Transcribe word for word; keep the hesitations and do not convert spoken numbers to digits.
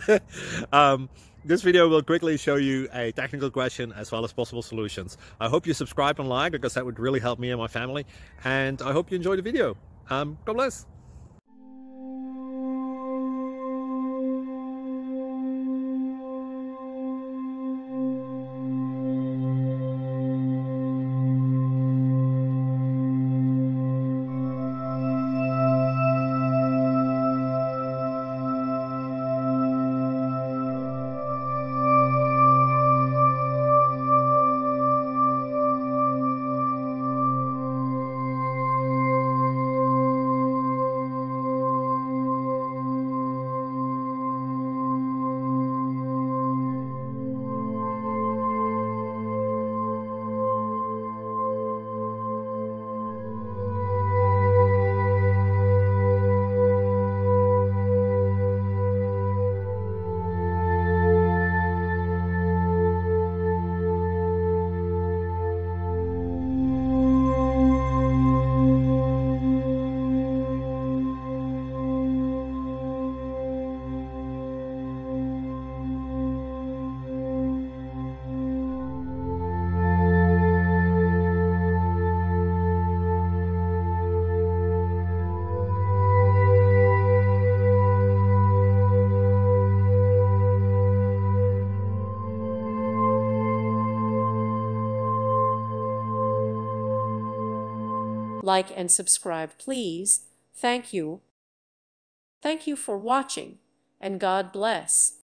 um, this video will quickly show you a technical question as well as possible solutions. I hope you subscribe and like, because that would really help me and my family. And I hope you enjoy the video. Um, God bless. Like and subscribe, please. Thank you. Thank you for watching, and God bless.